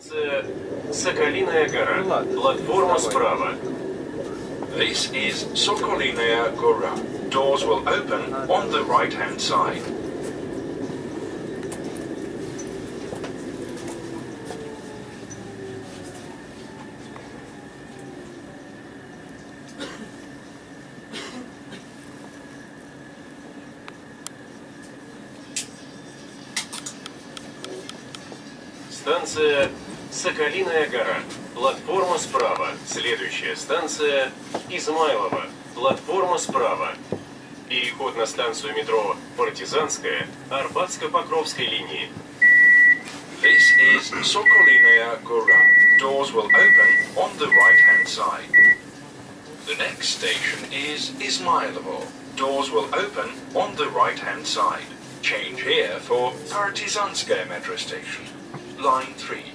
Соколиная Гора. Платформа справа. This is Sokoliная Gora. Doors will open on the right-hand side. Станция Соколиная Гора. Платформа справа. Следующая станция Измайлово. Платформа справа. Переход на станцию метро Партизанская Арбатско-Покровской линии. This is Sokoliная Gora. Doors will open on the right-hand side. The next station is Izmailovo. Doors will open on the right-hand side. Change here for Partizanskaya metro station. Line 3.